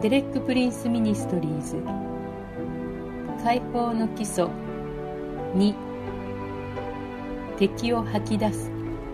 デレック・プリンス・ミニストリーズ解放の基礎2敵を吐き出す。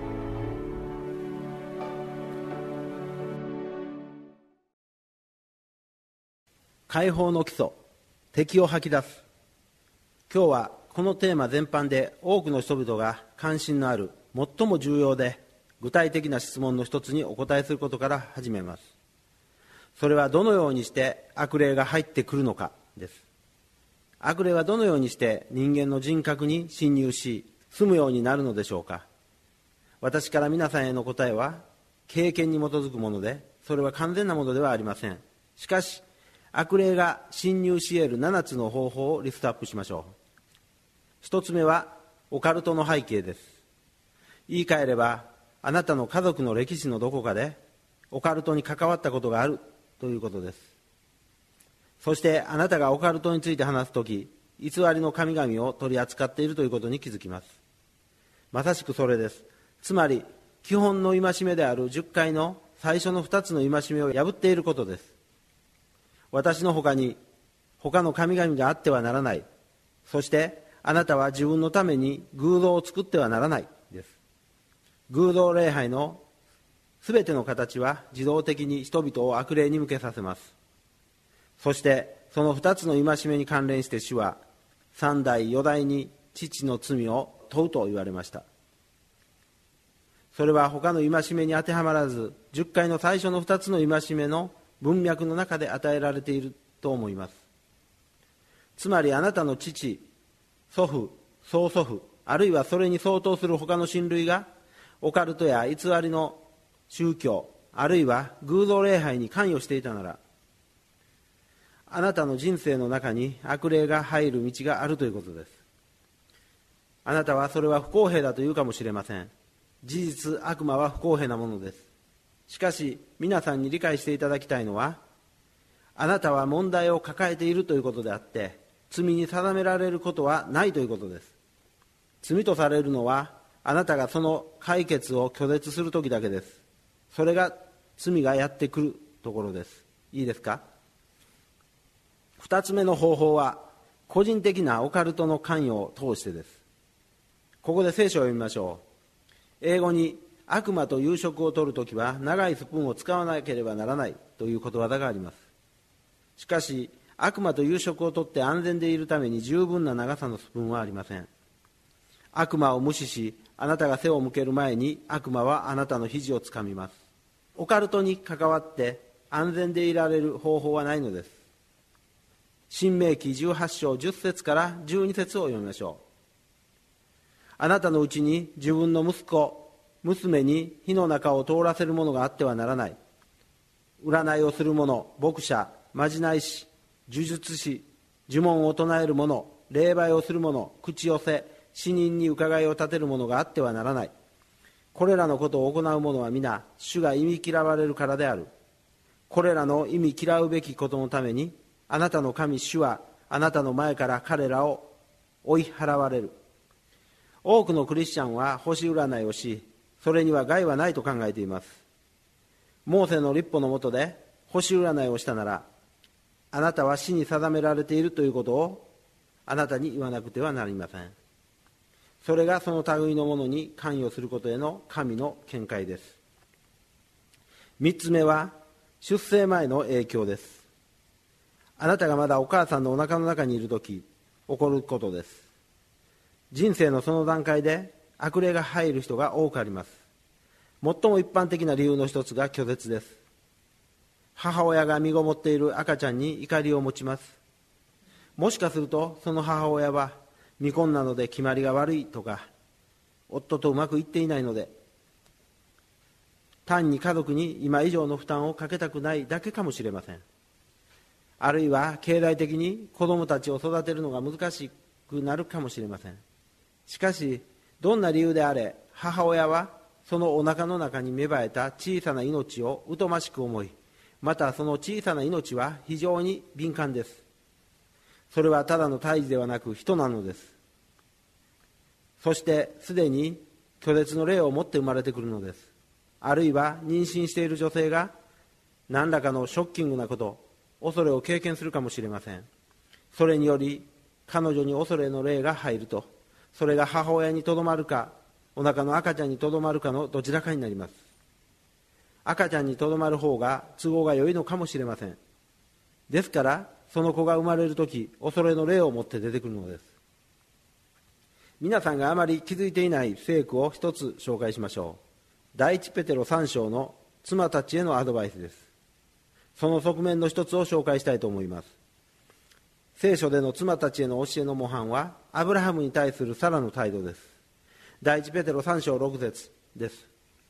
解放の基礎、敵を吐き出す。今日はこのテーマ全般で多くの人々が関心のある最も重要で具体的な質問の一つにお答えすることから始めます。それはどのようにして悪霊が入ってくるのかです。悪霊はどのようにして人間の人格に侵入し住むようになるのでしょうか。私から皆さんへの答えは経験に基づくもので、それは完全なものではありません。しかし悪霊が侵入し得る7つの方法をリストアップしましょう。一つ目はオカルトの背景です。言い換えれば、あなたの家族の歴史のどこかでオカルトに関わったことがあるということです。そしてあなたがオカルトについて話すとき、偽りの神々を取り扱っているということに気づきます。まさしくそれです。つまり基本の戒めである10回の最初の2つの戒めを破っていることです。私の他に他の神々があってはならない。そしてあなたは自分のために偶像を作ってはならないです。偶像礼拝のすべての形は自動的に人々を悪霊に向けさせます。そしてその2つの戒めに関連して主は3代4代に父の罪を問うと言われました。それは他の戒めに当てはまらず、10回の最初の2つの戒めの文脈の中で与えられていると思います。つまりあなたの父、祖父、曽祖父、あるいはそれに相当する他の親類がオカルトや偽りの宗教、あるいは偶像礼拝に関与していたなら、あなたの人生の中に悪霊が入る道があるということです。あなたはそれは不公平だと言うかもしれません。事実、悪魔は不公平なものです。しかし皆さんに理解していただきたいのは、あなたは問題を抱えているということであって、罪に定められることはないということです。罪とされるのはあなたがその解決を拒絶するときだけです。それが罪がやってくるところです。いいですか。2つ目の方法は個人的なオカルトの関与を通してです。ここで聖書を読みましょう。英語に悪魔と夕食を取るときは長いスプーンを使わなければならないということわざがあります。しかし悪魔と夕食を取って安全でいるために十分な長さのスプーンはありません。悪魔を無視し、あなたが背を向ける前に悪魔はあなたの肘をつかみます。オカルトに関わって安全でいられる方法はないのです。申命記18章10節から12節を読みましょう。あなたのうちに自分の息子、娘に火の中を通らせるものがあってはならない。占いをする者、牧者、まじない師、呪術師、呪文を唱える者、霊媒をする者、口寄せ、死人に伺いを立てる者があってはならない。これらのことを行う者は皆、主が忌み嫌われるからである。これらの忌み嫌うべきことのために、あなたの神主はあなたの前から彼らを追い払われる。多くのクリスチャンは星占いをし、それには害はないと考えています。モーセの律法の下で星占いをしたなら、あなたは死に定められているということをあなたに言わなくてはなりません。それがその類のものに関与することへの神の見解です。3つ目は出生前の影響です。あなたがまだお母さんのお腹の中にいるとき起こることです。人生のその段階で悪霊が入る人が多くあります。最も一般的な理由の一つが拒絶です。母親が身ごもっている赤ちゃんに怒りを持ちます。もしかするとその母親は未婚なので決まりが悪いとか、夫とうまくいっていないので、単に家族に今以上の負担をかけたくないだけかもしれません。あるいは経済的に子供たちを育てるのが難しくなるかもしれません。しかしどんな理由であれ、母親はそのお腹の中に芽生えた小さな命を疎ましく思い、またその小さな命は非常に敏感です。それはただの胎児ではなく人なのです。そしてすでに拒絶の霊を持って生まれてくるのです。あるいは妊娠している女性が何らかのショッキングなこと、 恐れを経験するかもしれません。それにより彼女に恐れの霊が入ると、それが母親にとどまるかお腹の赤ちゃんにとどまるかのどちらかになります。赤ちゃんにとどまる方が都合が良いのかもしれません。ですからその子が生まれるとき、恐れの霊を持って出てくるのです。皆さんがあまり気づいていない聖句を一つ紹介しましょう。第一ペテロ3章の妻たちへのアドバイスです。その側面の一つを紹介したいと思います。聖書での妻たちへの教えの模範はアブラハムに対するサラの態度です。第一ペテロ3章6節です。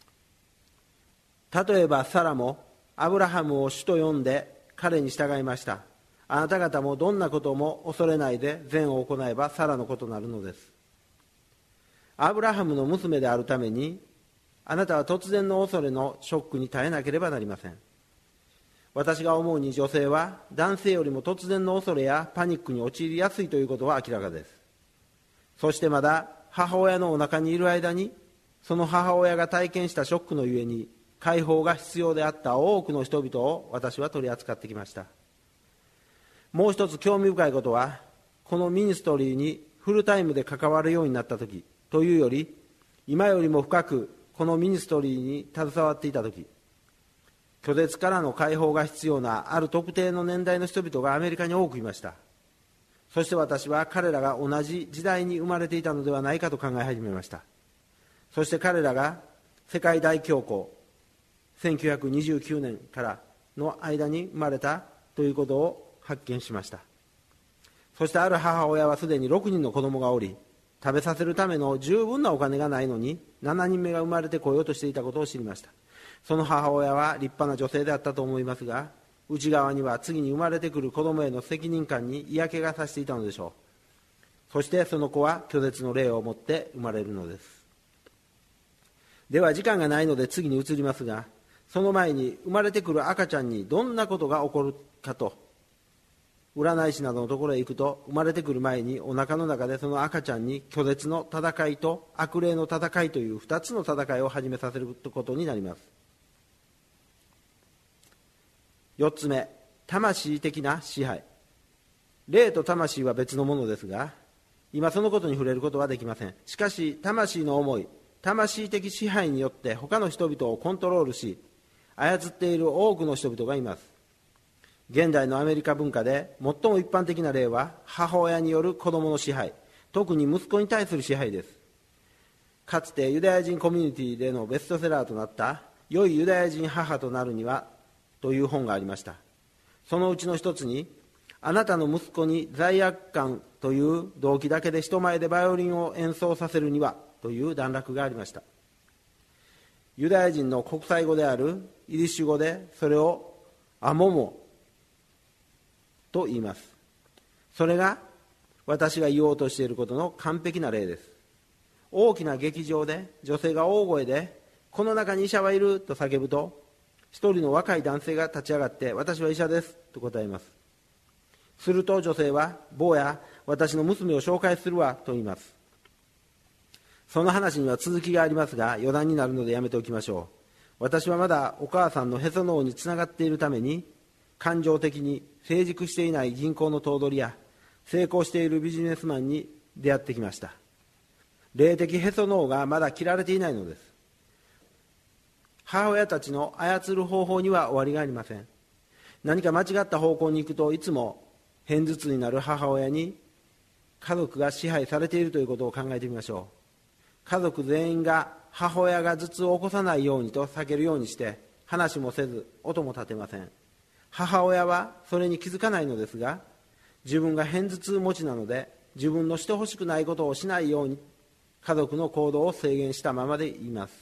例えばサラもアブラハムを主と呼んで彼に従いました。あなた方もどんなことも恐れないで善を行えばサラのことになるのです。アブラハムの娘であるためにあなたは突然の恐れのショックに耐えなければなりません。私が思うに女性は男性よりも突然の恐れやパニックに陥りやすいということは明らかです。そしてまだ母親のお腹にいる間にその母親が体験したショックのゆえに解放が必要であった多くの人々を私は取り扱ってきました。もう一つ興味深いことは、このミニストリーにフルタイムで関わるようになったときというより、今よりも深くこのミニストリーに携わっていたとき、拒絶からの解放が必要なある特定の年代の人々がアメリカに多くいました。そして私は彼らが同じ時代に生まれていたのではないかと考え始めました。そして彼らが世界大恐慌、1929年からの間に生まれたということを発見しました。そしてある母親はすでに6人の子供がおり、食べさせるための十分なお金がないのに7人目が生まれてこようとしていたことを知りました。その母親は立派な女性であったと思いますが、内側には次に生まれてくる子供への責任感に嫌気がさしていたのでしょう。そしてその子は拒絶の霊を持って生まれるのです。では時間がないので次に移りますが、その前に生まれてくる赤ちゃんにどんなことが起こるかと、占い師などのところへ行くと、生まれてくる前にお腹の中でその赤ちゃんに拒絶の戦いと悪霊の戦いという2つの戦いを始めさせることになります。4つ目、魂的な支配。霊と魂は別のものですが、今そのことに触れることはできません。しかし魂の思い、魂的支配によって他の人々をコントロールし操っている多くの人々がいます。現代のアメリカ文化で最も一般的な例は母親による子供の支配、特に息子に対する支配です。かつてユダヤ人コミュニティでのベストセラーとなった良いユダヤ人母となるにはという本がありました。そのうちの一つに、あなたの息子に罪悪感という動機だけで人前でバイオリンを演奏させるにはという段落がありました。ユダヤ人の国際語であるイリッシュ語でそれをアモモと言います。それが私が言おうとしていることの完璧な例です。大きな劇場で女性が大声でこの中に医者はいると叫ぶと、一人の若い男性が立ち上がって私は医者ですと答えます。すると女性は坊や私の娘を紹介するわと言います。その話には続きがありますが余談になるのでやめておきましょう。私はまだお母さんのへその緒につながっているために、感情的に成熟していない銀行の頭取や成功しているビジネスマンに出会ってきました。霊的へその緒がまだ切られていないのです。母親たちの操る方法には終わりがありません。何か間違った方向に行くといつも片頭痛になる母親に家族が支配されているということを考えてみましょう。家族全員が母親が頭痛を起こさないようにと避けるようにして話もせず音も立てません。母親はそれに気づかないのですが、自分が片頭痛持ちなので自分のしてほしくないことをしないように家族の行動を制限したままでいます。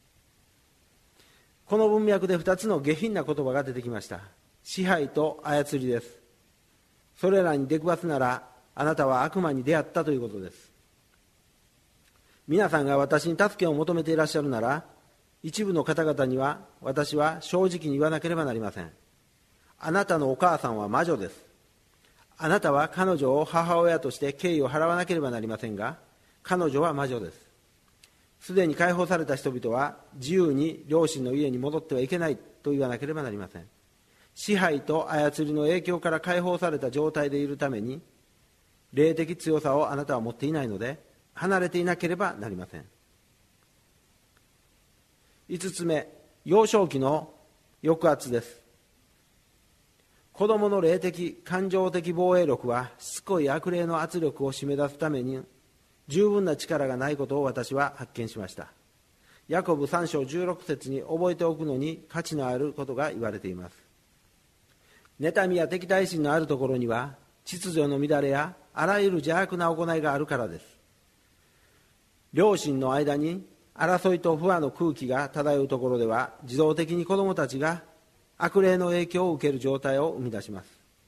この文脈で2つの下品な言葉が出てきました。支配と操りです。それらに出くわすならあなたは悪魔に出会ったということです。皆さんが私に助けを求めていらっしゃるなら、一部の方々には私は正直に言わなければなりません。あなたのお母さんは魔女です。あなたは彼女を母親として敬意を払わなければなりませんが、彼女は魔女です。すでに解放された人々は自由に両親の家に戻ってはいけないと言わなければなりません。 支配と操りの影響から解放された状態でいるために、霊的強さをあなたは持っていないので、離れていなければなりません。5つ目、幼少期の抑圧です。子供の霊的感情的防衛力はしつこい悪霊の圧力を締め出すために十分な力がないことを私は発見しました。ヤコブ3章16節に覚えておくのに価値のあることが言われています。妬みや敵対心のあるところには秩序の乱れやあらゆる邪悪な行いがあるからです。両親の間に争いと不和の空気が漂うところでは、自動的に子供たちが悪霊の影響を受ける状態を生み出します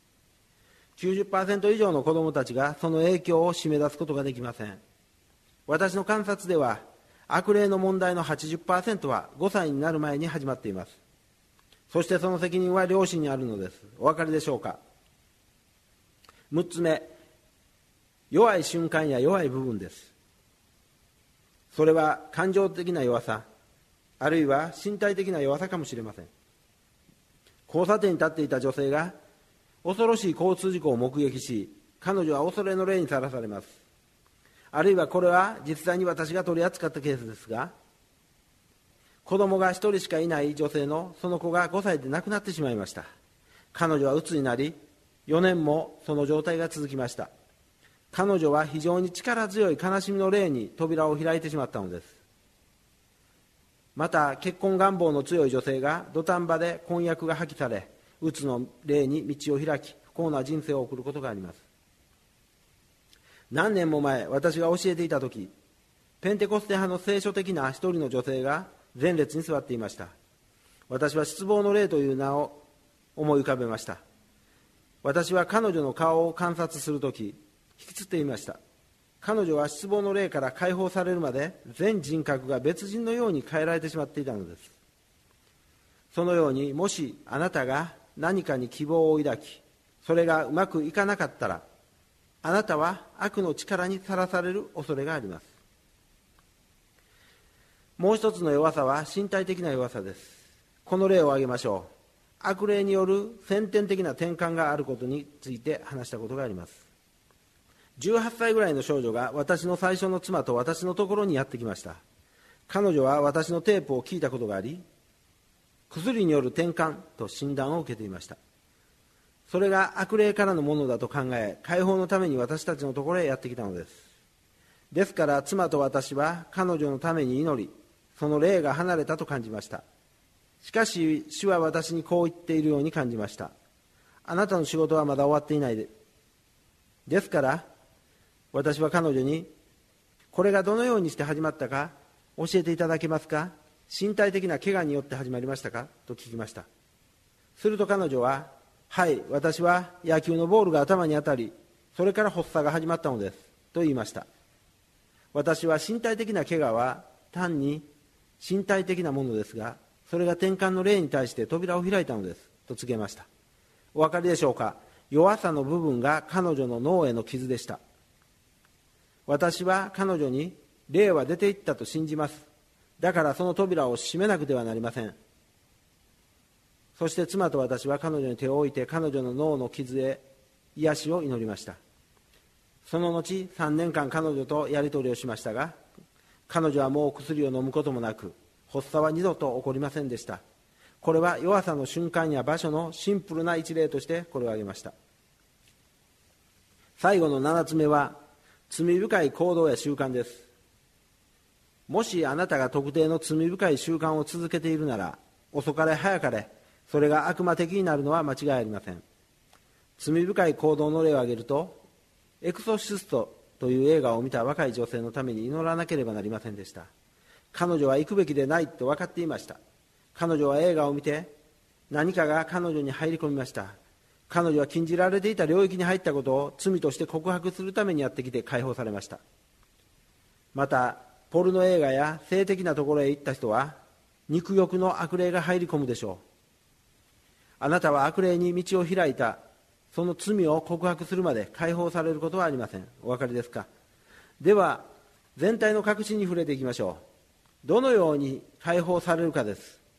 。90% 以上の子供たちがその影響を締め出すことができません。私の観察では、悪霊の問題の 80% は5歳になる前に始まっています。そしてその責任は両親にあるのです。お分かりでしょうか。6つ目、弱い瞬間や弱い部分です。それは感情的な弱さ、あるいは身体的な弱さかもしれません。交差点に立っていた女性が恐ろしい交通事故を目撃し、彼女は恐れの霊にさらされます。あるいはこれは実際に私が取り扱ったケースですが、子供が1人しかいない女性のその子が5歳で亡くなってしまいました。彼女は鬱になり、4年もその状態が続きました。彼女は非常に力強い悲しみの霊に扉を開いてしまったのです。また結婚願望の強い女性が土壇場で婚約が破棄され、鬱の霊に道を開き、不幸な人生を送ることがあります。何年も前、私が教えていたとき、ペンテコステ派の聖書的な一人の女性が前列に座っていました。私は失望の霊という名を思い浮かべました。私は彼女の顔を観察するとき、引きつっていました。彼女は失望の霊から解放されるまで全人格が別人のように変えられてしまっていたのです。そのように、もしあなたが何かに希望を抱き、それがうまくいかなかったら、あなたは悪の力にさらされる恐れがあります。もう一つの弱さは身体的な弱さです。この例を挙げましょう。悪霊による先天的な転換があることについて話したことがあります。18歳ぐらいの少女が私の最初の妻と私のところにやってきました。彼女は私のテープを聞いたことがあり、薬による転換と診断を受けていました。それが悪霊からのものだと考え、解放のために私たちのところへやってきたのです。ですから妻と私は彼女のために祈り、その霊が離れたと感じました。しかし主は私にこう言っているように感じました。あなたの仕事はまだ終わっていないで。ですから私は彼女に、これがどのようにして始まったか教えていただけますか。身体的な怪我によって始まりましたかと聞きました。すると彼女は、はい、私は野球のボールが頭に当たり、それから発作が始まったのですと言いました。私は身体的な怪我は単に身体的なものですが、それが転換の霊に対して扉を開いたのですと告げました。お分かりでしょうか。弱さの部分が彼女の脳への傷でした。私は彼女に、霊は出て行ったと信じます。だからその扉を閉めなくてはなりません。そして妻と私は彼女に手を置いて、彼女の脳の傷へ癒しを祈りました。その後3年間彼女とやり取りをしましたが、彼女はもう薬を飲むこともなく、発作は二度と起こりませんでした。これは弱さの瞬間や場所のシンプルな一例としてこれを挙げました。最後の7つ目は罪深い行動や習慣です。もしあなたが特定の罪深い習慣を続けているなら、遅かれ早かれそれが悪魔的になるのは間違いありません。罪深い行動の例を挙げると、エクソシストという映画を見た若い女性のために祈らなければなりませんでした。彼女は行くべきでないと分かっていました。彼女は映画を見て、何かが彼女に入り込みました。彼女は禁じられていた領域に入ったことを罪として告白するためにやってきて解放されました。またポルノ映画や性的なところへ行った人は、肉欲の悪霊が入り込むでしょう。あなたは悪霊に道を開いたその罪を告白するまで解放されることはありません。お分かりですか。では全体の核心に触れていきましょう。どのように解放されるかです。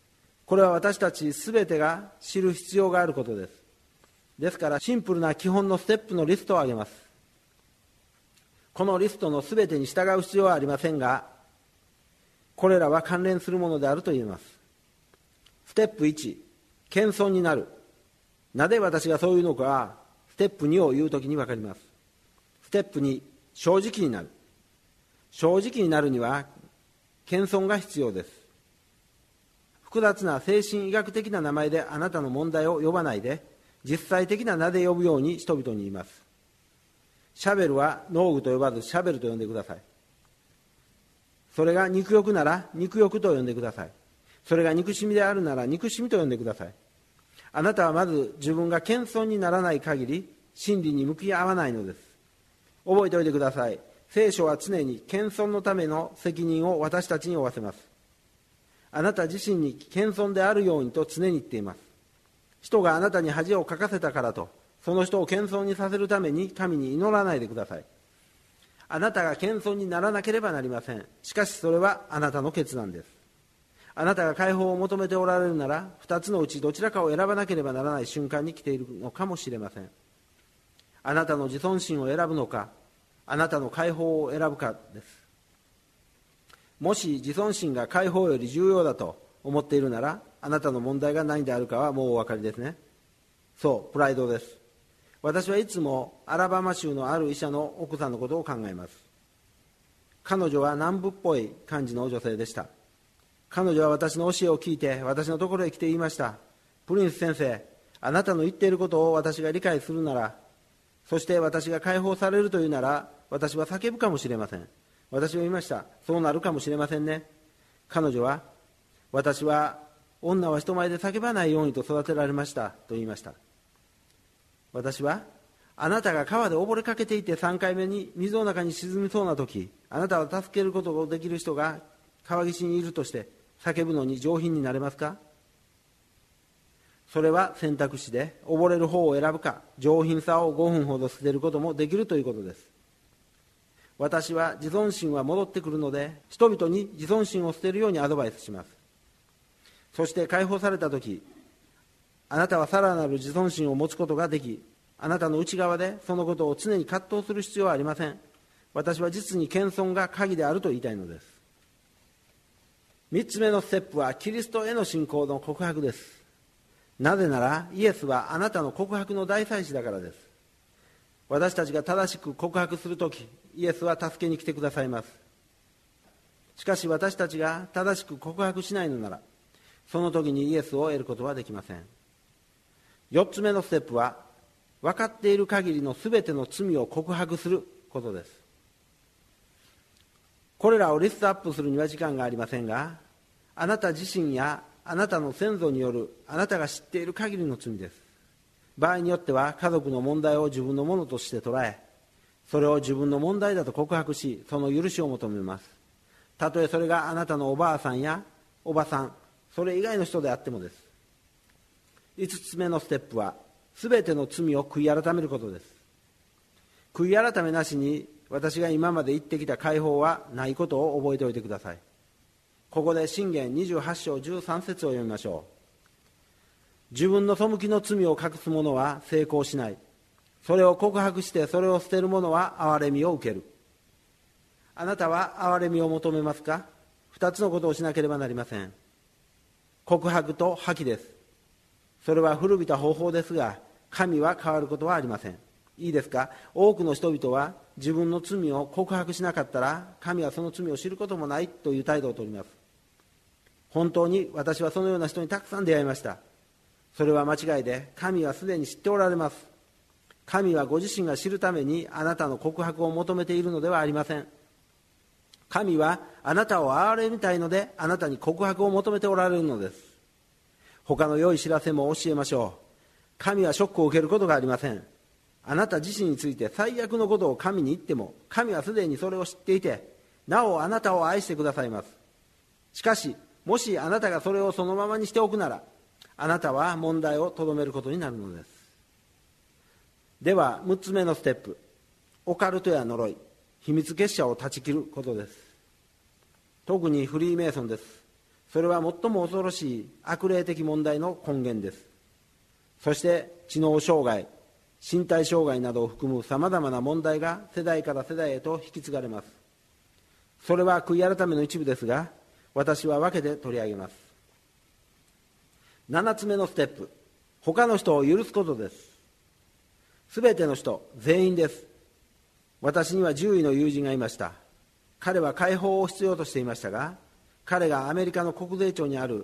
これは私たちすべてが知る必要があることです。ですからシンプルな基本のステップのリストを挙げます。このリストのすべてに従う必要はありませんが、これらは関連するものであると言えます。ステップ1、謙遜になる。なぜ私がそういうのかは、ステップ2を言うときに分かります。ステップ2、正直になる。正直になるには、謙遜が必要です。複雑な精神医学的な名前であなたの問題を呼ばないで、実際的な名で呼ぶように人々に言います。シャベルは農具と呼ばずシャベルと呼んでください。それが肉欲なら肉欲と呼んでください。それが憎しみであるなら憎しみと呼んでください。あなたはまず自分が謙遜にならない限り真理に向き合わないのです。覚えておいてください。聖書は常に謙遜のための責任を私たちに負わせます。あなた自身に謙遜であるようにと常に言っています。人があなたに恥をかかせたからと、その人を謙遜にさせるために神に祈らないでください。あなたが謙遜にならなければなりません。しかしそれはあなたの決断です。あなたが解放を求めておられるなら、2つのうちどちらかを選ばなければならない瞬間に来ているのかもしれません。あなたの自尊心を選ぶのか、あなたの解放を選ぶかです。もし自尊心が解放より重要だと思っているなら、あなたの問題が何であるかはもうお分かりですね。そう、プライドです。私はいつもアラバマ州のある医者の奥さんのことを考えます。彼女は南部っぽい感じの女性でした。彼女は私の教えを聞いて私のところへ来て言いました。プリンス先生、あなたの言っていることを私が理解するなら、そして私が解放されるというなら、私は叫ぶかもしれません。私は言いました。そうなるかもしれませんね。彼女は、私は女は人前で叫ばないようにと育てられましたと言いました。私は、あなたが川で溺れかけていて3回目に水の中に沈みそうな時、あなたを助けることができる人が川岸にいるとして叫ぶのに上品になれますか？それは選択肢で溺れる方を選ぶか、上品さを5分ほど捨てることもできるということです。私は自尊心は戻ってくるので、人々に自尊心を捨てるようにアドバイスします。そして解放されたとき、あなたはさらなる自尊心を持つことができ、あなたの内側でそのことを常に葛藤する必要はありません。私は実に謙遜が鍵であると言いたいのです。3つ目のステップはキリストへの信仰の告白です。なぜならイエスはあなたの告白の大祭司だからです。私たちが正しく告白するとき、イエスは助けに来てくださいます。しかし私たちが正しく告白しないのなら、その時にイエスを得ることはできません。4つ目のステップは、分かっている限りのすべての罪を告白することです。これらをリストアップするには時間がありませんが、あなた自身やあなたの先祖によるあなたが知っている限りの罪です。場合によっては家族の問題を自分のものとして捉え、それを自分の問題だと告白し、その許しを求めます。たとえそれがあなたのおばあさんやおばさん、それ以外の人であってもです。5つ目のステップは、すべての罪を悔い改めることです。悔い改めなしに私が今まで言ってきた解放はないことを覚えておいてください。ここで箴言28章13節を読みましょう。自分の背きの罪を隠す者は成功しない。それを告白してそれを捨てる者は憐れみを受ける。あなたは憐れみを求めますか？2つのことをしなければなりません。告白と破棄です。それは古びた方法ですが、神は変わることはありません。いいですか？多くの人々は自分の罪を告白しなかったら、神はその罪を知ることもないという態度をとります。本当に私はそのような人にたくさん出会いました。それは間違いで、神はすでに知っておられます。神はご自身が知るためにあなたの告白を求めているのではありません。神はあなたを憐れみたいので、あなたに告白を求めておられるのです。他の良い知らせも教えましょう。神はショックを受けることがありません。あなた自身について最悪のことを神に言っても、神はすでにそれを知っていて、なおあなたを愛してくださいます。しかし、もしあなたがそれをそのままにしておくなら、あなたは問題をとどめることになるのです。では、6つ目のステップ。オカルトや呪い、秘密結社を断ち切ることです。特にフリーメイソンです。 それは最も恐ろしい悪霊的問題の根源です。そして知能障害、身体障害などを含むさまざまな問題が世代から世代へと引き継がれます。それは悔い改めの一部ですが、私は分けて取り上げます。7つ目のステップ、他の人を許すことです。すべての人、全員です。私には10位の友人がいました。彼は解放を必要としていましたが、彼がアメリカの国税庁にある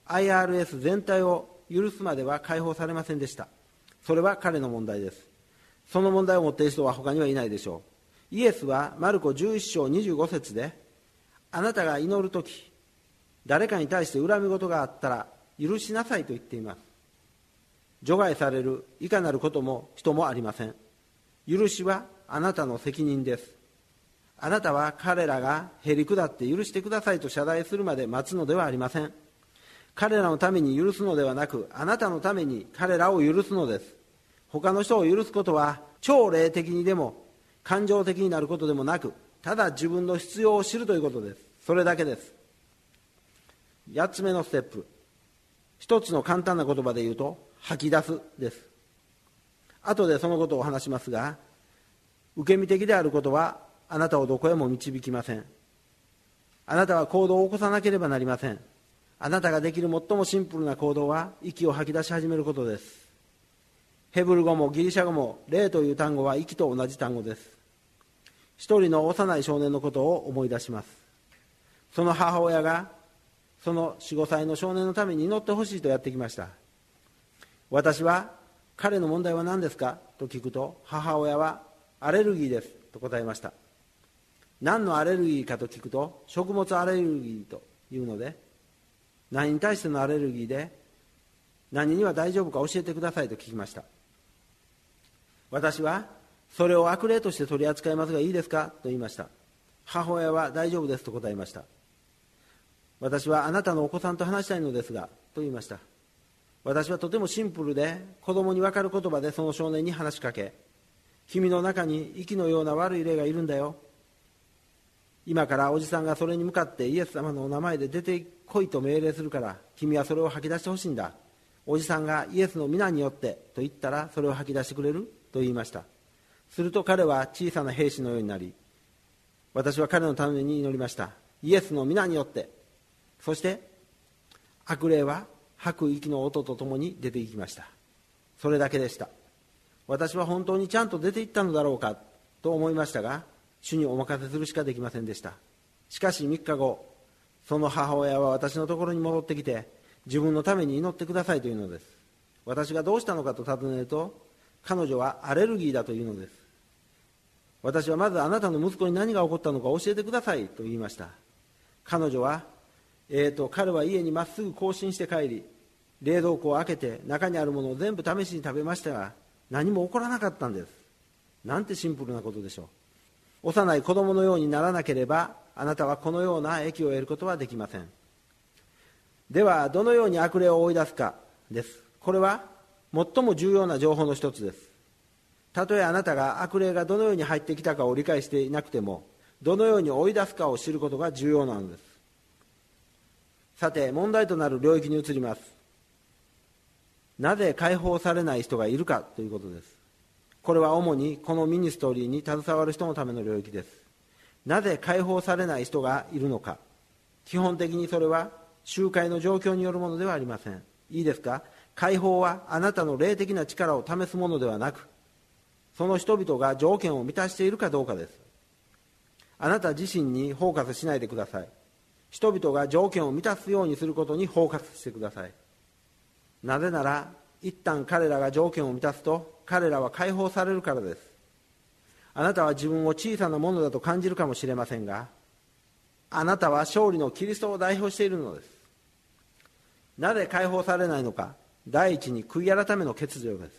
IRS 全体を許すまでは解放されませんでした。それは彼の問題です。その問題を持っている人は他にはいないでしょう。イエスはマルコ11章25節で、あなたが祈るとき、誰かに対して恨み事があったら許しなさいと言っています。除外されるいかなることも人もありません。許しはあなたの責任です。あなたは彼らがへり下って許してくださいと謝罪するまで待つのではありません。彼らのために許すのではなく、あなたのために彼らを許すのです。他の人を許すことは超霊的にでも感情的になることでもなく、ただ自分の必要を知るということです。それだけです。8つ目のステップ、一つの簡単な言葉で言うと吐き出すです。後でそのことを話しますが、受け身的であることはあなたをどこへも導きません。あなたは行動を起こさなければなりません。あなたができる最もシンプルな行動は息を吐き出し始めることです。ヘブル語もギリシャ語も霊という単語は息と同じ単語です。一人の幼い少年のことを思い出します。その母親がその 4,5 歳の少年のために祈ってほしいとやってきました。私は彼の問題は何ですかと聞くと、母親はアレルギーですと答えました。何のアレルギーかと聞くと、食物アレルギーというので、何に対してのアレルギーで何には大丈夫か教えてくださいと聞きました。私はそれを悪霊として取り扱いますがいいですかと言いました。母親は大丈夫ですと答えました。私はあなたのお子さんと話したいのですがと言いました。私はとてもシンプルで子供に分かる言葉でその少年に話しかけ、君の中に息のような悪い霊がいるんだよ。今からおじさんがそれに向かってイエス様のお名前で出てこいと命令するから、君はそれを吐き出してほしいんだ。おじさんがイエスの皆によってと言ったらそれを吐き出してくれると言いました。すると彼は小さな兵士のようになり、私は彼のために祈りました。イエスの皆によって。そして悪霊は吐く息の音とともに出ていきました。それだけでした。私は本当にちゃんと出ていったのだろうかと思いましたが、主にお任せするしかできませんでした。しかし3日後、その母親は私のところに戻ってきて、自分のために祈ってくださいというのです。私がどうしたのかと尋ねると、彼女はアレルギーだというのです。私はまずあなたの息子に何が起こったのか教えてくださいと言いました。彼女は、彼は家にまっすぐ行進して帰り、冷蔵庫を開けて中にあるものを全部試しに食べましたが、何も起こらなかったんです。なんてシンプルなことでしょう。幼い子供のようにならなければ、あなたはこのような益を得ることはできません。では、どのように悪霊を追い出すかです。これは最も重要な情報の一つです。たとえあなたが悪霊がどのように入ってきたかを理解していなくても、どのように追い出すかを知ることが重要なのです。さて、問題となる領域に移ります。なぜ解放されない人がいるかということです。これは主にこのミニストリーに携わる人のための領域です。なぜ解放されない人がいるのか。基本的にそれは集会の状況によるものではありません。いいですか。解放はあなたの霊的な力を試すものではなく、その人々が条件を満たしているかどうかです。あなた自身にフォーカスしないでください。人々が条件を満たすようにすることにフォーカスしてください。なぜなら、一旦彼らが条件を満たすと、彼らは解放されるからです。あなたは自分を小さなものだと感じるかもしれませんが、あなたは勝利のキリストを代表しているのです。なぜ解放されないのか。第一に悔い改めの欠如です。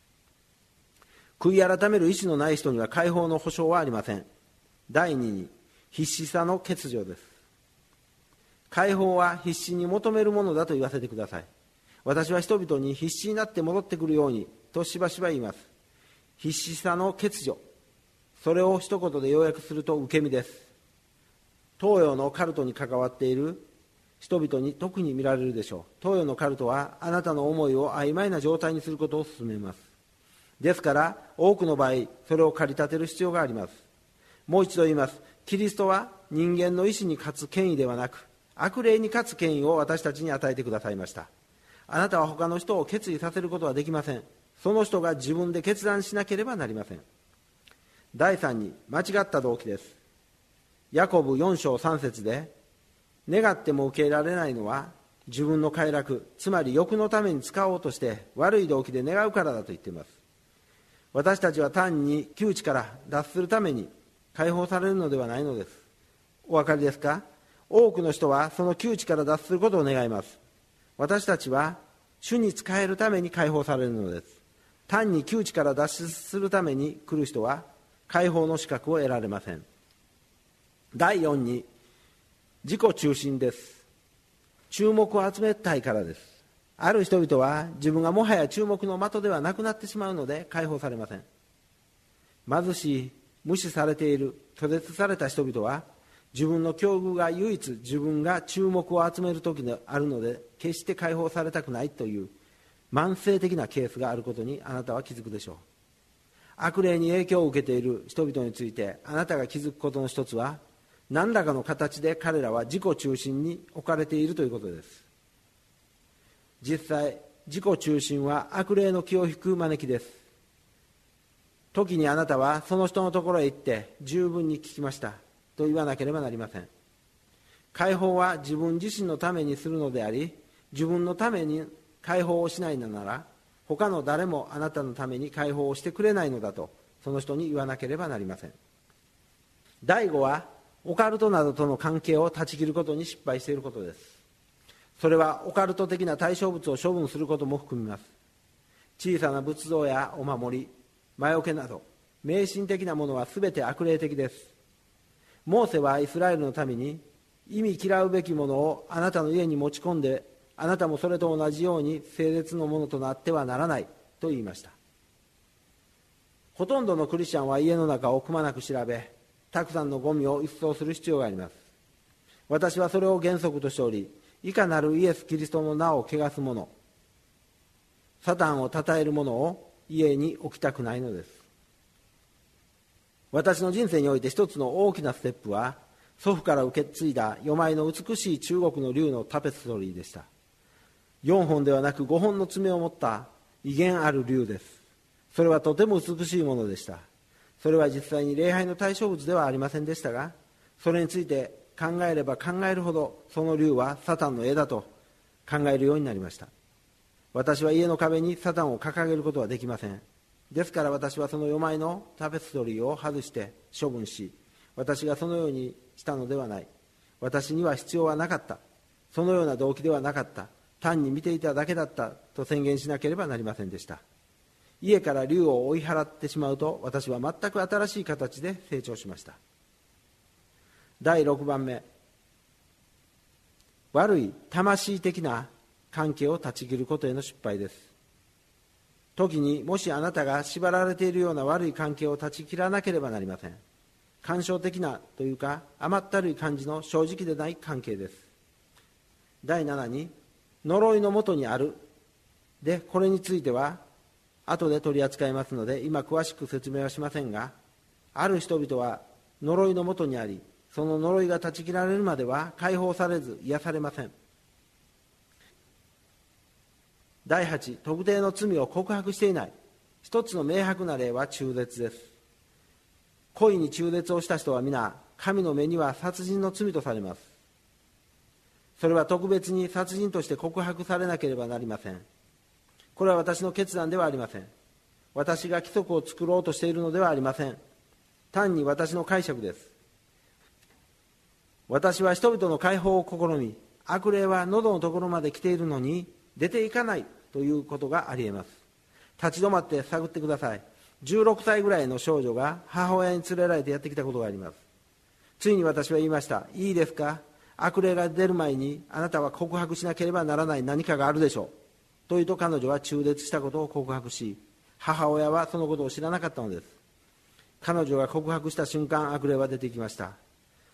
悔い改める意思のない人には解放の保証はありません。第二に必死さの欠如です。解放は必死に求めるものだと言わせてください。私は人々に必死になって戻ってくるようにとしばしば言います。必死さの欠如、それを一言で要約すると受け身です。東洋のカルトに関わっている人々に特に見られるでしょう。東洋のカルトはあなたの思いを曖昧な状態にすることを勧めます。ですから多くの場合それを駆り立てる必要があります。もう一度言います。キリストは人間の意志に勝つ権威ではなく、悪霊に勝つ権威を私たちに与えてくださいました。あなたは他の人を決意させることはできません。その人が自分で決断しなければなりません。第3に、間違った動機です。ヤコブ4章3節で、願っても受け入れられないのは自分の快楽、つまり欲のために使おうとして悪い動機で願うからだと言っています。私たちは単に窮地から脱するために解放されるのではないのです。お分かりですか？多くの人はその窮地から脱することを願います。私たちは主に仕えるために解放されるのです。単に窮地から脱出するために来る人は解放の資格を得られません。第4に、自己中心です。注目を集めたいからです。ある人々は自分がもはや注目の的ではなくなってしまうので解放されません。貧しい、無視されている、拒絶された人々は自分の境遇が唯一自分が注目を集める時であるので決して解放されたくないという慢性的なケースがあることにあなたは気づくでしょう。悪霊に影響を受けている人々についてあなたが気づくことの一つは、何らかの形で彼らは自己中心に置かれているということです。実際、自己中心は悪霊の気を引く招きです。時にあなたはその人のところへ行って十分に聞きましたと言わなければなりません。解放は自分自身のためにするのであり、自分のために解放をしないのなら他の誰もあなたのために解放をしてくれないのだとその人に言わなければなりません。第5はオカルトなどとの関係を断ち切ることに失敗していることです。それはオカルト的な対象物を処分することも含みます。小さな仏像やお守り、魔除けなど迷信的なものはすべて悪霊的です。モーセはイスラエルのために忌み嫌うべきものをあなたの家に持ち込んで、あなたもそれと同じように聖烈のものとなってはならないと言いました。ほとんどのクリスチャンは家の中をくまなく調べ、たくさんのゴミを一掃する必要があります。私はそれを原則としており、いかなるイエス・キリストの名を汚すもの、サタンを称えるものを家に置きたくないのです。私の人生において一つの大きなステップは、祖父から受け継いだ余枚の美しい中国の竜のタペストリーでした。4本ではなく5本の爪を持った威厳ある竜です。それはとても美しいものでした。それは実際に礼拝の対象物ではありませんでしたが、それについて考えれば考えるほどその竜はサタンの絵だと考えるようになりました。私は家の壁にサタンを掲げることはできません。ですから私はその余枚のタペストリーを外して処分し、私がそのようにしたのではない。私には必要はなかった。そのような動機ではなかった。単に見ていただけだったと宣言しなければなりませんでした。家から竜を追い払ってしまうと、私は全く新しい形で成長しました。第6番目、悪い魂的な関係を断ち切ることへの失敗です。時にもしあなたが縛られているような悪い関係を断ち切らなければなりません。感傷的なというか甘ったるい感じの正直でない関係です。第7に、呪いのもとにあるで、これについては後で取り扱いますので今詳しく説明はしませんが、ある人々は呪いのもとにあり、その呪いが断ち切られるまでは解放されず癒されません。第8、特定の罪を告白していない。一つの明白な例は中絶です。故意に中絶をした人は皆神の目には殺人の罪とされます。それは特別に殺人として告白されなければなりません。これは私の決断ではありません。私が規則を作ろうとしているのではありません。単に私の解釈です。私は人々の解放を試み、悪霊は喉のところまで来ているのに出ていかないということがありえます。立ち止まって探ってください。16歳ぐらいの少女が母親に連れられてやってきたことがあります。ついに私は言いました。いいですか、悪霊が出る前にあなたは告白しなければならない何かがあるでしょうと言うと、彼女は中絶したことを告白し、母親はそのことを知らなかったのです。彼女が告白した瞬間、悪霊は出てきました。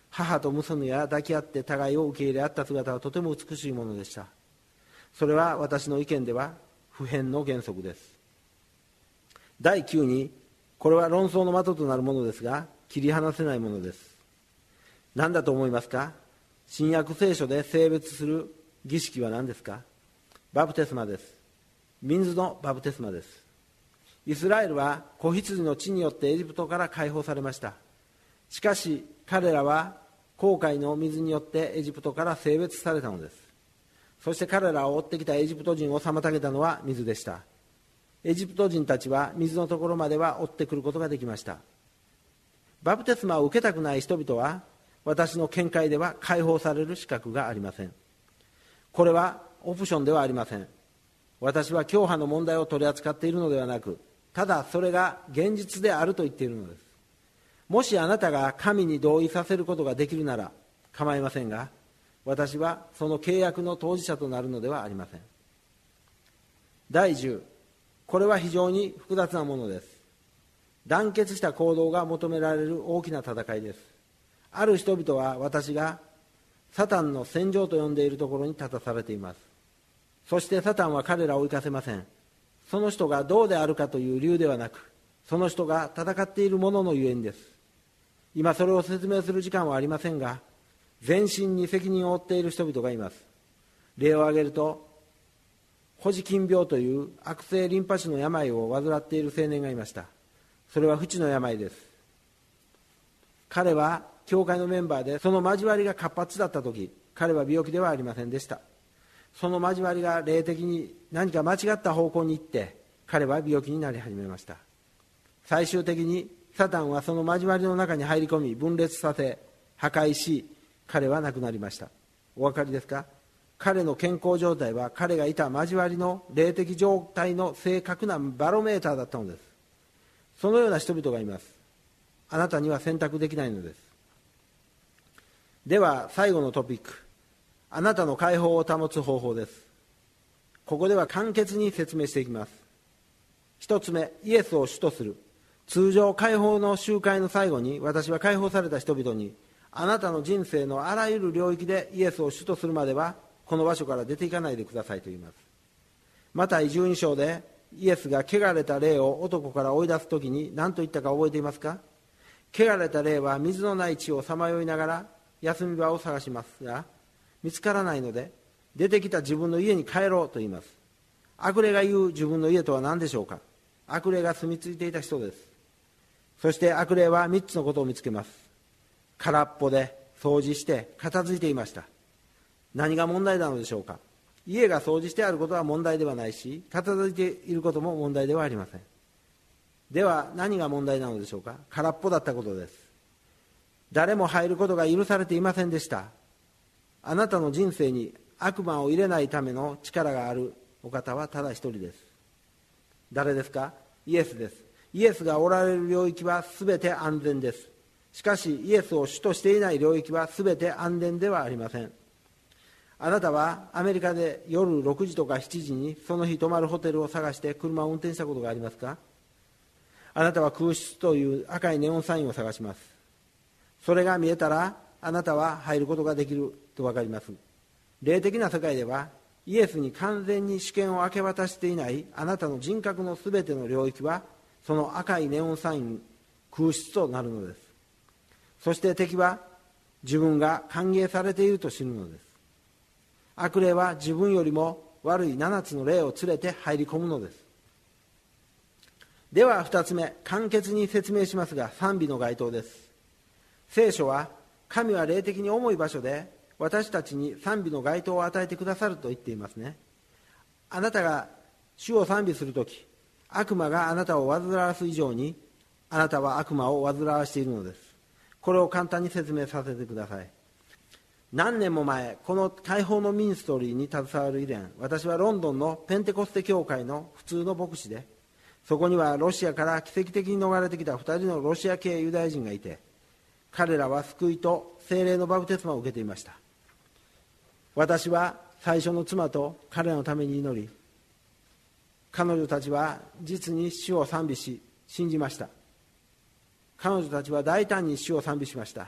母と娘や抱き合って互いを受け入れ合った姿はとても美しいものでした。それは私の意見では不変の原則です。第9に、これは論争の的となるものですが、切り離せないものです。何だと思いますか？新約聖書で性別する儀式は何ですか？バプテスマです。水のバプテスマです。イスラエルは子羊の血によってエジプトから解放されました。しかし彼らは紅海の水によってエジプトから性別されたのです。そして彼らを追ってきたエジプト人を妨げたのは水でした。エジプト人たちは水のところまでは追ってくることができました。バプテスマを受けたくない人々は、私の見解では解放される資格がありません。これはオプションではありません。私は教派の問題を取り扱っているのではなく、ただそれが現実であると言っているのです。もしあなたが神に同意させることができるなら構いませんが、私はその契約の当事者となるのではありません。第10、これは非常に複雑なものです。団結した行動が求められる大きな戦いです。ある人々は私がサタンの戦場と呼んでいるところに立たされています。そしてサタンは彼らを行かせません。その人がどうであるかという理由ではなく、その人が戦っているもののゆえにです。今それを説明する時間はありませんが、全身に責任を負っている人々がいます。例を挙げると、ホジキン病という悪性リンパ腫の病を患っている青年がいました。それは不治の病です。彼は教会のメンバーで、その交わりが活発だったとき、彼は病気ではありませんでした。その交わりが霊的に何か間違った方向に行って、彼は病気になり始めました。最終的にサタンはその交わりの中に入り込み、分裂させ、破壊し、彼は亡くなりました。お分かりですか？彼の健康状態は彼がいた交わりの霊的状態の正確なバロメーターだったのです。そのような人々がいます。あなたには選択できないのです。では最後のトピック、あなたの解放を保つ方法です。ここでは簡潔に説明していきます。一つ目、イエスを主とする。通常解放の集会の最後に、私は解放された人々に、あなたの人生のあらゆる領域でイエスを主とするまではこの場所から出ていかないでくださいと言います。マタイ12章でイエスが汚れた霊を男から追い出すときに何と言ったか覚えていますか？汚れた霊は水のない地をさまよいながら休み場を探しますが、見つからないので出てきた自分の家に帰ろうと言います。悪霊が言う自分の家とは何でしょうか？悪霊が住み着いていた人です。そして悪霊は3つのことを見つけます。空っぽで掃除して片付いていました。何が問題なのでしょうか？家が掃除してあることは問題ではないし、片付いていることも問題ではありません。では何が問題なのでしょうか？空っぽだったことです。誰も入ることが許されていませんでした。あなたの人生に悪魔を入れないための力があるお方はただ一人です。誰ですか？イエスです。イエスがおられる領域はすべて安全です。しかしイエスを主としていない領域はすべて安全ではありません。あなたはアメリカで夜6時とか7時にその日泊まるホテルを探して車を運転したことがありますか？あなたは空室という赤いネオンサインを探します。それが見えたらあなたは入ることができると分かります。霊的な世界ではイエスに完全に主権を明け渡していないあなたの人格のすべての領域はその赤いネオンサイン、空室となるのです。そして敵は自分が歓迎されていると知るのです。悪霊は自分よりも悪い7つの霊を連れて入り込むのです。では2つ目、簡潔に説明しますが、賛美の該当です。聖書は神は霊的に重い場所で私たちに賛美の該当を与えてくださると言っていますね。あなたが主を賛美するとき、悪魔があなたを煩わす以上にあなたは悪魔を煩わしているのです。これを簡単に説明させてください。何年も前、この解放のミニストリーに携わる以前、私はロンドンのペンテコステ教会の普通の牧師で、そこにはロシアから奇跡的に逃れてきた2人のロシア系ユダヤ人がいて、彼らは救いと聖霊のバプテスマを受けていました。私は最初の妻と彼らのために祈り、彼女たちは実に主を賛美し信じました。彼女たちは大胆に主を賛美しました。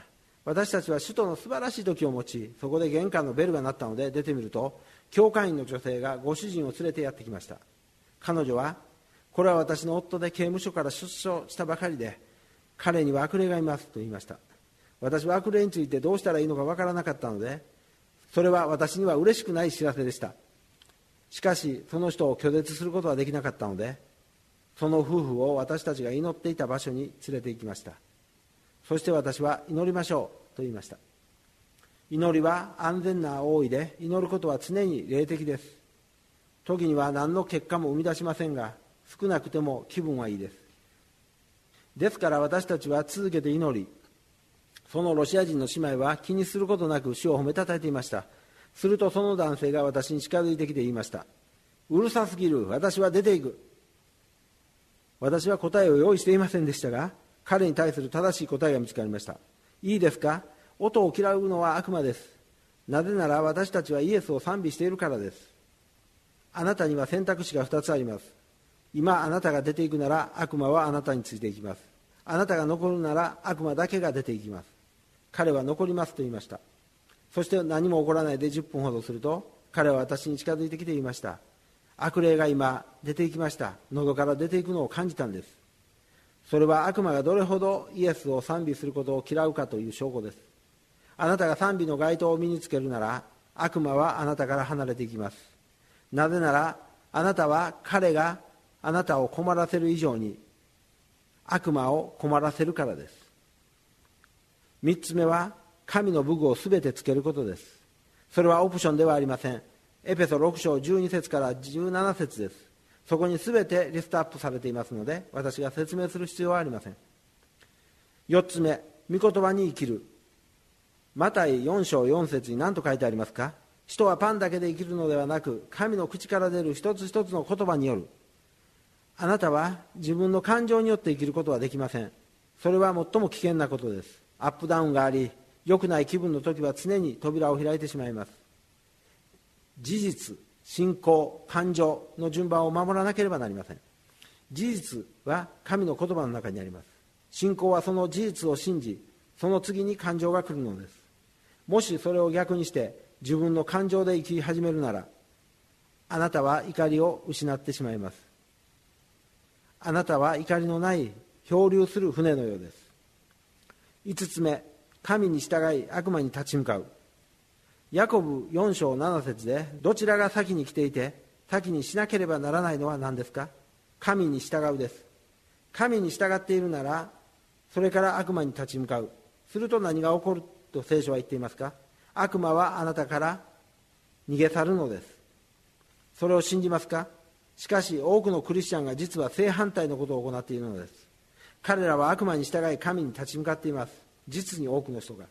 私たちは首都の素晴らしい時を持ち、そこで玄関のベルが鳴ったので出てみると、教会員の女性がご主人を連れてやってきました。彼女は、これは私の夫で刑務所から出所したばかりで、彼には悪霊がいますと言いました。私は悪霊についてどうしたらいいのかわからなかったので、それは私には嬉しくない知らせでした。しかし、その人を拒絶することはできなかったので、その夫婦を私たちが祈っていた場所に連れて行きました。そして私は祈りましょうと言いました。祈りは安全な行為で、祈ることは常に霊的です。時には何の結果も生み出しませんが、少なくても気分はいいです。ですから私たちは続けて祈り、そのロシア人の姉妹は気にすることなく主を褒めたたえていました。するとその男性が私に近づいてきて言いました。うるさすぎる、私は出ていく。私は答えを用意していませんでしたが、彼に対する正しい答えが見つかりました。いいですか、音を嫌うのは悪魔です。なぜなら私たちはイエスを賛美しているからです。あなたには選択肢が2つあります。今あなたが出ていくなら悪魔はあなたについていきます。あなたが残るなら悪魔だけが出ていきます。彼は残りますと言いました。そして何も起こらないで10分ほどすると、彼は私に近づいてきて言いました。悪霊が今出ていきました。喉から出ていくのを感じたんです。それは悪魔がどれほどイエスを賛美することを嫌うかという証拠です。あなたが賛美の街灯を身につけるなら、悪魔はあなたから離れていきます。なぜなら、あなたは彼があなたを困らせる以上に悪魔を困らせるからです。3つ目は、神の武具をすべてつけることです。それはオプションではありません。エペソ6章12節から17節です。そこにすべてリストアップされていますので、私が説明する必要はありません。4つ目、御言葉に生きる。マタイ4章4節に何と書いてありますか。人はパンだけで生きるのではなく、神の口から出る一つ一つの言葉による。あなたは自分の感情によって生きることはできません。それは最も危険なことです。アップダウンがあり、良くない気分の時は常に扉を開いてしまいます。事実、信仰、感情の順番を守らなければなりません。事実は神の言葉の中にあります。信仰はその事実を信じ、その次に感情が来るのです。もしそれを逆にして自分の感情で生き始めるなら、あなたは怒りを失ってしまいます。あなたは怒りのない漂流する船のようです。5つ目、神に従い悪魔に立ち向かう。ヤコブ4章7節で、どちらが先に来ていて先にしなければならないのは何ですか。神に従うです。神に従っているなら、それから悪魔に立ち向かう。すると何が起こると聖書は言っていますか。悪魔はあなたから逃げ去るのです。それを信じますか。しかし多くのクリスチャンが実は正反対のことを行っているのです。彼らは悪魔に従い神に立ち向かっています。実に多くの人が。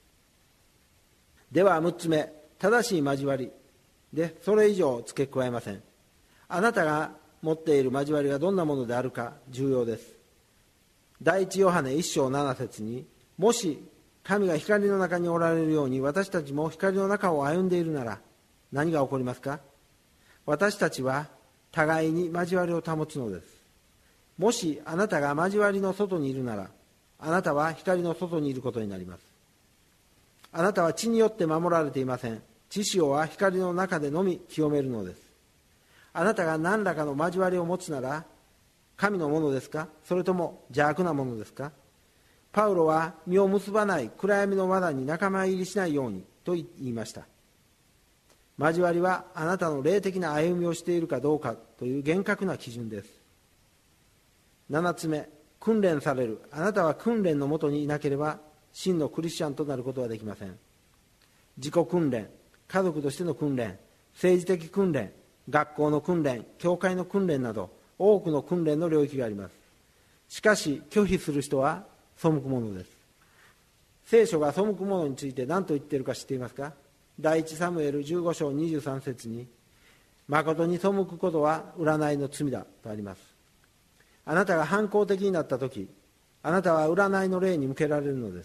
では6つ目、正しい交わりで、それ以上付け加えません。あなたが持っている交わりがどんなものであるか重要です。第一ヨハネ1章7節に、もし神が光の中におられるように私たちも光の中を歩んでいるなら何が起こりますか。私たちは互いに交わりを保つのです。もしあなたが交わりの外にいるなら、あなたは光の外にいることになります。あなたは血によって守られていません。血潮は光の中でのみ清めるのです。あなたが何らかの交わりを持つなら、神のものですか、それとも邪悪なものですか。パウロは実を結ばない暗闇の罠に仲間入りしないようにと言いました。交わりはあなたの霊的な歩みをしているかどうかという厳格な基準です。7つ目、訓練される。あなたは訓練のもとにいなければ真のクリスチャンとなることはできません。自己訓練、家族としての訓練、政治的訓練、学校の訓練、教会の訓練など多くの訓練の領域があります。しかし拒否する人は背くものです。聖書が背くものについて何と言っているか知っていますか。第一サムエル15章23節に、誠に背くことは占いの罪だとあります。あなたが反抗的になったとき、あなたは占いの霊に向けられるのです。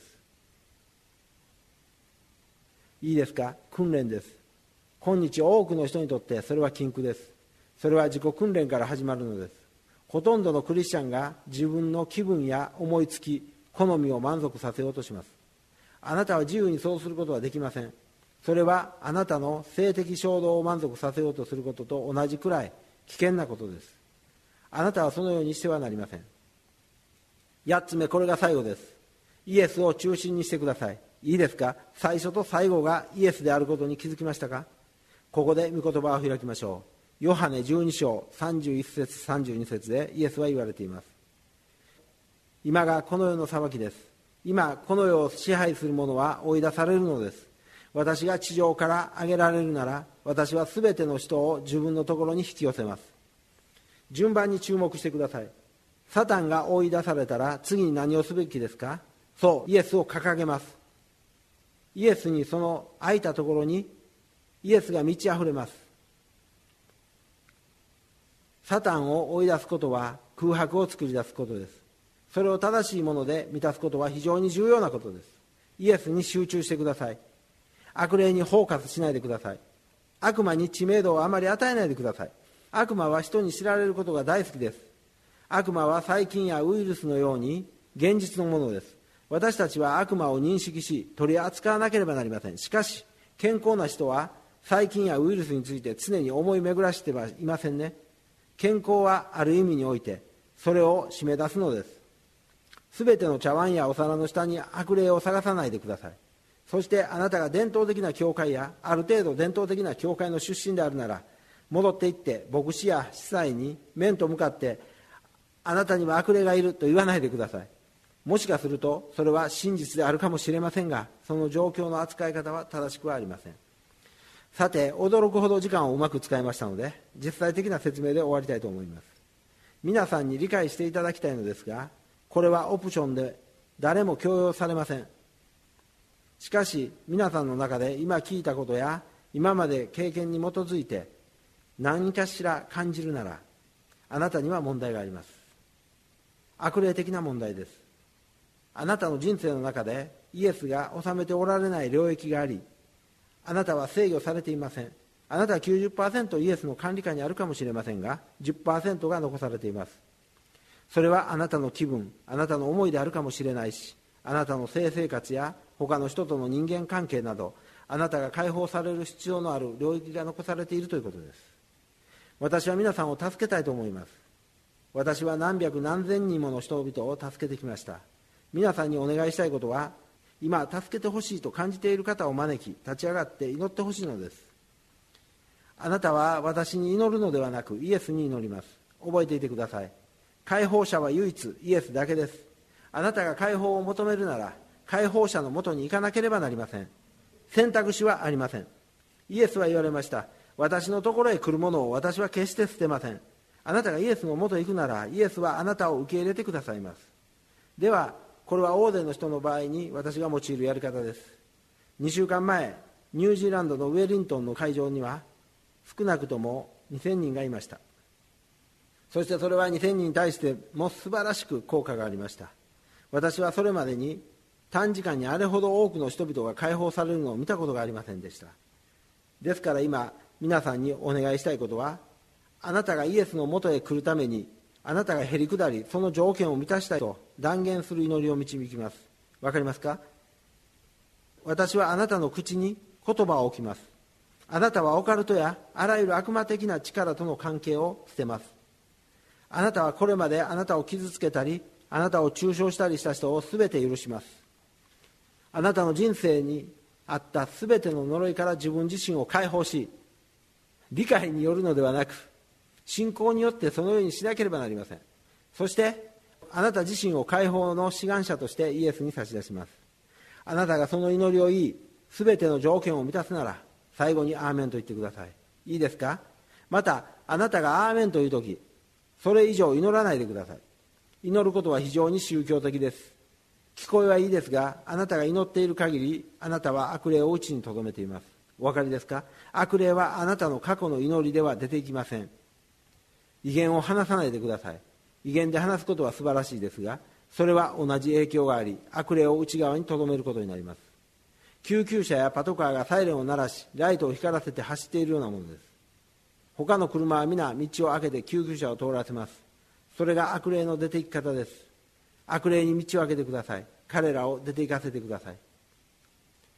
いいですか。訓練です。今日多くの人にとってそれは禁句です。それは自己訓練から始まるのです。ほとんどのクリスチャンが自分の気分や思いつき、好みを満足させようとします。 あなたは自由にそうすることはできません。それはあなたの性的衝動を満足させようとすることと同じくらい危険なことです。あなたはそのようにしてはなりません。8つ目、これが最後です。イエスを中心にしてください。いいですか？最初と最後がイエスであることに気づきましたか？ここで御言葉を開きましょう。ヨハネ12章31節32節でイエスは言われています。今がこの世の裁きです。今この世を支配する者は追い出されるのです。私が地上から上げられるなら、私はすべての人を自分のところに引き寄せます。順番に注目してください。サタンが追い出されたら次に何をすべきですか？そう、イエスを掲げます。イエスに、その空いたところにイエスが満ち溢れます。サタンを追い出すことは空白を作り出すことです。それを正しいもので満たすことは非常に重要なことです。イエスに集中してください。悪霊にフォーカスしないでください。悪魔に知名度をあまり与えないでください。悪魔は人に知られることが大好きです。悪魔は細菌やウイルスのように現実のものです。私たちは悪魔を認識し取り扱わなければなりません。しかし健康な人は細菌やウイルスについて常に思い巡らしてはいませんね。健康はある意味においてそれを締め出すのです。すべての茶碗やお皿の下に悪霊を探さないでください。そしてあなたが伝統的な教会やある程度伝統的な教会の出身であるなら、戻っていって牧師や司祭に面と向かってあなたには悪霊がいると言わないでください。もしかするとそれは真実であるかもしれませんが、その状況の扱い方は正しくはありません。さて、驚くほど時間をうまく使いましたので、実際的な説明で終わりたいと思います。皆さんに理解していただきたいのですが、これはオプションで誰も強要されません。しかし皆さんの中で今聞いたことや今まで経験に基づいて何かしら感じるなら、あなたには問題があります。悪霊的な問題です。あなたの人生の中でイエスが治めておられない領域があり、あなたは制御されていません。あなたは 90% イエスの管理下にあるかもしれませんが、 10% が残されています。それはあなたの気分、あなたの思いであるかもしれないし、あなたの性生活や他の人との人間関係など、あなたが解放される必要のある領域が残されているということです。私は皆さんを助けたいと思います。私は何百何千人もの人々を助けてきました。皆さんにお願いしたいことは、今助けてほしいと感じている方を招き、立ち上がって祈ってほしいのです。あなたは私に祈るのではなくイエスに祈ります。覚えていてください。解放者は唯一イエスだけです。あなたが解放を求めるなら、解放者のもとに行かなければなりません。選択肢はありません。イエスは言われました。私のところへ来るものを私は決して捨てません。あなたがイエスのもとへ行くなら、イエスはあなたを受け入れてくださいます。ではこれは大勢の人の場合に私が用いるやり方です。2週間前、ニュージーランドのウェリントンの会場には少なくとも2000人がいました。そしてそれは2000人に対しても素晴らしく効果がありました。私はそれまでに短時間にあれほど多くの人々が解放されるのを見たことがありませんでした。ですから今皆さんにお願いしたいことは、あなたがイエスのもとへ来るために、あなたがへり下りその条件を満たしたいと断言する祈りを導きます。わかりますか？私はあなたの口に言葉を置きます。あなたはオカルトやあらゆる悪魔的な力との関係を捨てます。あなたはこれまであなたを傷つけたり、あなたを中傷したりした人をすべて許します。あなたの人生にあったすべての呪いから自分自身を解放し、理解によるのではなく信仰によってそのようにしなければなりません。そしてあなた自身を解放の志願者としてイエスに差し出します。あなたがその祈りを言い、すべての条件を満たすなら最後にアーメンと言ってください。いいですか？またあなたがアーメンというとき、それ以上祈らないでください。祈ることは非常に宗教的です。聞こえはいいですが、あなたが祈っている限りあなたは悪霊を内に留めています。お分かりですか？悪霊はあなたの過去の祈りでは出ていきません。威厳を話さないでください。威厳で話すことは素晴らしいですが、それは同じ影響があり、悪霊を内側に留めることになります。救急車やパトカーがサイレンを鳴らし、ライトを光らせて走っているようなものです。他の車は皆道を開けて救急車を通らせます。それが悪霊の出て行き方です。悪霊に道を開けてください。彼らを出て行かせてください。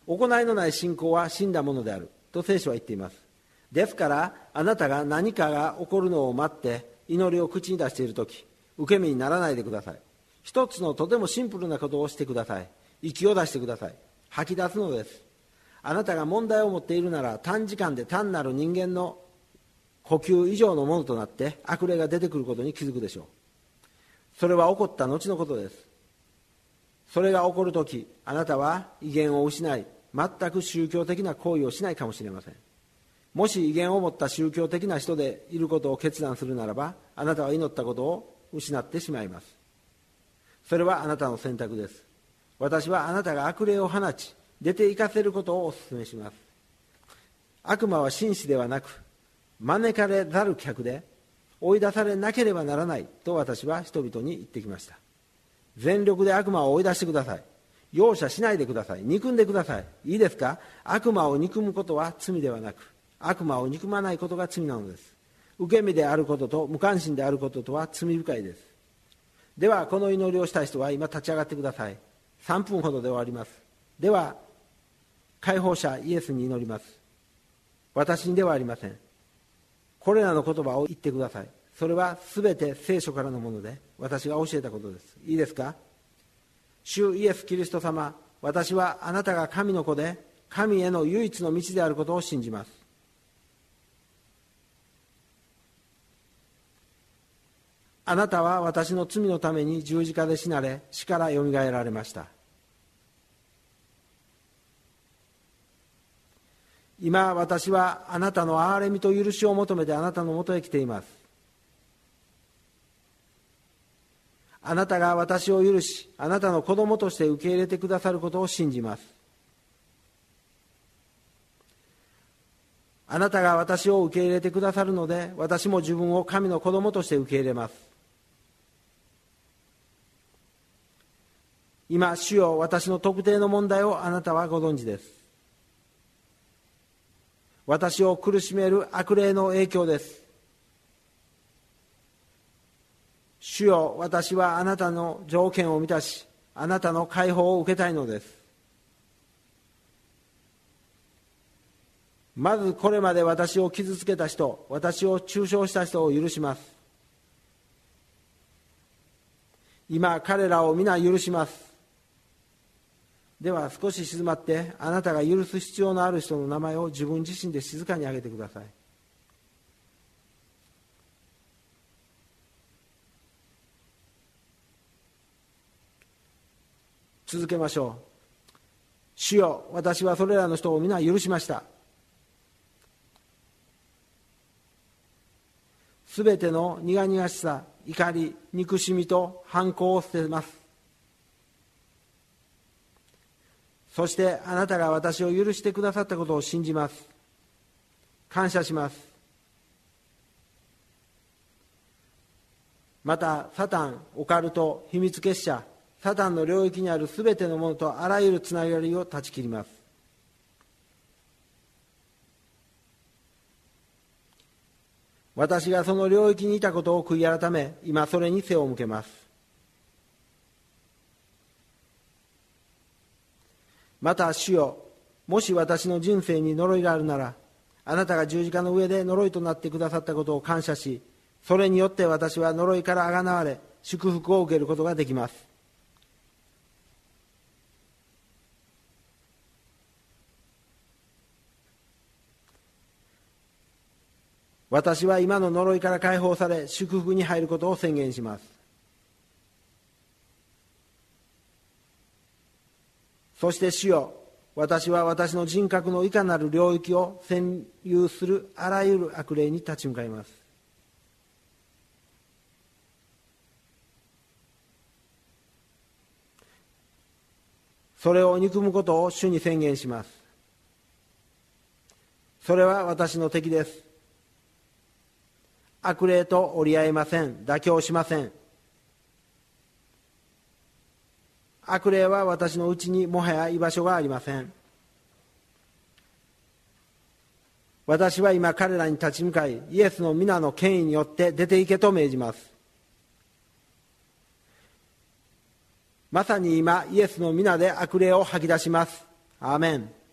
行いのない信仰は死んだものであると聖書は言っています。ですからあなたが何かが起こるのを待って祈りを口に出しているとき、受け身にならないでください。一つのとてもシンプルなことをしてください。息を出してください。吐き出すのです。あなたが問題を持っているなら、短時間で単なる人間の呼吸以上のものとなって悪霊が出てくることに気づくでしょう。それは起こった後のことです。それが起こるとき、あなたは威厳を失い、全く宗教的な行為をしないかもしれません。もし威厳を持った宗教的な人でいることを決断するならば、あなたは祈ったことを失ってしまいます。それはあなたの選択です。私はあなたが悪霊を放ち、出て行かせることをお勧めします。悪魔は紳士ではなく、招かれざる客で、追い出されなければならないと私は人々に言ってきました。全力で悪魔を追い出してください。容赦しないでください。憎んでください。いいですか？悪魔を憎むことは罪ではなく、悪魔を憎まないことが罪なのです。受け身であることと無関心であることとは罪深いです。ではこの祈りをしたい人は今立ち上がってください。3分ほどで終わります。では解放者イエスに祈ります。私にではありません。これらの言葉を言ってください。それはすべて聖書からのもので、私が教えたことです。いいですか？主イエス・キリスト様、私はあなたが神の子で、神への唯一の道であることを信じます。あなたは私の罪のために十字架で死なれ、死からよみがえられました。今私はあなたの憐れみと許しを求めてあなたのもとへ来ています。あなたが私を許し、あなたの子供として受け入れてくださることを信じます。あなたが私を受け入れてくださるので、私も自分を神の子供として受け入れます。今、主よ、私の特定の問題をあなたはご存知です。私を苦しめる悪霊の影響です。主よ、私はあなたの条件を満たし、あなたの解放を受けたいのです。まずこれまで私を傷つけた人、私を中傷した人を許します。今彼らを皆許します。では少し静まって、あなたが許す必要のある人の名前を自分自身で静かに挙げてください。続けましょう。主よ、私はそれらの人を皆許しました。すべての苦々しさ、怒り、憎しみと反抗を捨てます。そしてあなたが私を許してくださったことを信じます。感謝します。またサタン、オカルト、秘密結社、サタンの領域にあるすべてのものとあらゆるつながりを断ち切ります。私がその領域にいたことを悔い改め、今それに背を向けます。また主よ、もし私の人生に呪いがあるなら、あなたが十字架の上で呪いとなってくださったことを感謝し、それによって私は呪いからあがなわれ、祝福を受けることができます。私は今の呪いから解放され、祝福に入ることを宣言します。そして主よ、私は私の人格のいかなる領域を占有するあらゆる悪霊に立ち向かいます。それを憎むことを主に宣言します。それは私の敵です。悪霊と折り合いません。妥協しません。悪霊は私のうちにもはや居場所がありません。私は今彼らに立ち向かい、イエスの皆の権威によって出て行けと命じます。まさに今イエスの皆で悪霊を吐き出します。アーメン。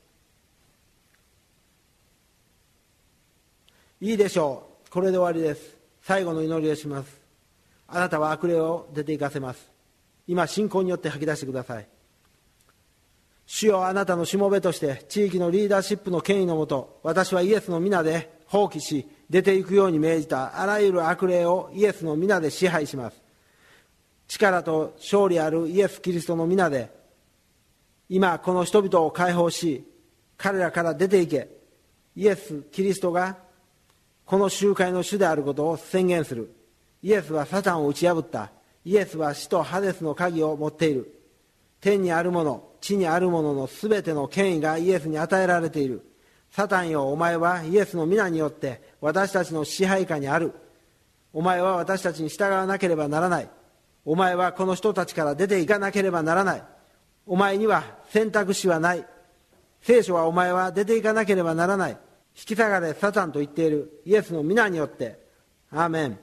いいでしょう。これで終わりです。最後の祈りをします。あなたは悪霊を出て行かせます。今信仰によって吐き出してください。主よ、あなたのしもべとして地域のリーダーシップの権威のもと、私はイエスの皆で放棄し出ていくように命じたあらゆる悪霊をイエスの皆で支配します。力と勝利あるイエス・キリストの皆で今この人々を解放し、彼らから出ていけ。イエス・キリストがこの集会の主であることを宣言する。イエスはサタンを打ち破った。イエスは死とハデスの鍵を持っている。天にあるもの、地にあるもののすべての権威がイエスに与えられている。サタンよ、お前はイエスの皆によって私たちの支配下にある。お前は私たちに従わなければならない。お前はこの人たちから出ていかなければならない。お前には選択肢はない。聖書はお前は出ていかなければならない。引き下がれサタンと言っているイエスの皆によって。アーメン。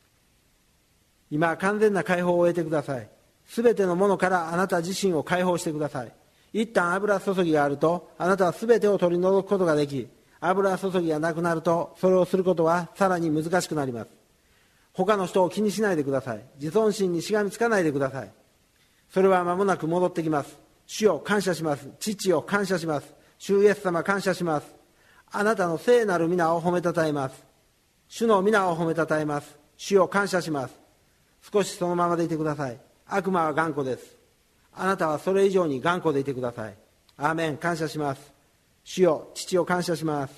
今完全な解放を得てください。すべてのものからあなた自身を解放してください。一旦油注ぎがあるとあなたはすべてを取り除くことができ、油注ぎがなくなるとそれをすることはさらに難しくなります。他の人を気にしないでください。自尊心にしがみつかないでください。それは間もなく戻ってきます。主よ感謝します。父よ感謝します。主イエス様感謝します。あなたの聖なる皆を褒めたたえます。主の皆を褒めたたえます。主よ感謝します。少しそのままでいてください。悪魔は頑固です。あなたはそれ以上に頑固でいてください。アーメン。感謝します。主よ父を感謝します。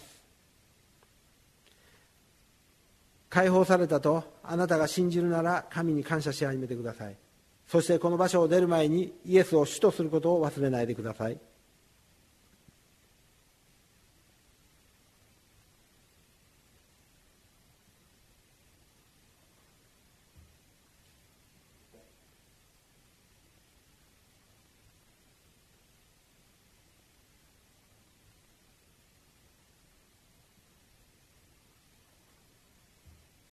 解放されたとあなたが信じるなら神に感謝し始めてください。そしてこの場所を出る前にイエスを主とすることを忘れないでください。